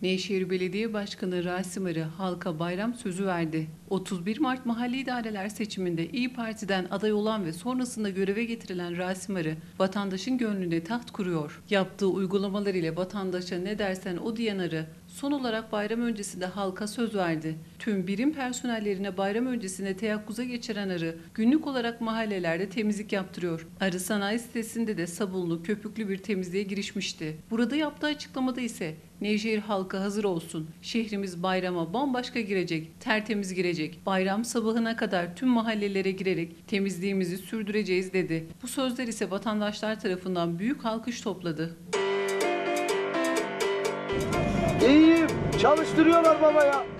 Nevşehir Belediye Başkanı Rasim Arı halka bayram sözü verdi. 31 Mart Mahalli İdareler seçiminde İYİ Parti'den aday olan ve sonrasında göreve getirilen Rasim Arı, vatandaşın gönlünde taht kuruyor. Yaptığı uygulamalar ile vatandaşa ne dersen o diyen Arı, son olarak bayram öncesinde halka söz verdi. Tüm birim personellerine bayram öncesinde teyakkuza geçiren Arı, günlük olarak mahallelerde temizlik yaptırıyor. Arı sanayi sitesinde de sabunlu, köpüklü bir temizliğe girişmişti. Burada yaptığı açıklamada ise Nevşehir halkı hazır olsun. Şehrimiz bayrama bambaşka girecek, tertemiz girecek. Bayram sabahına kadar tüm mahallelere girerek temizliğimizi sürdüreceğiz dedi. Bu sözler ise vatandaşlar tarafından büyük alkış topladı. İyiyim, çalıştırıyorlar baba ya.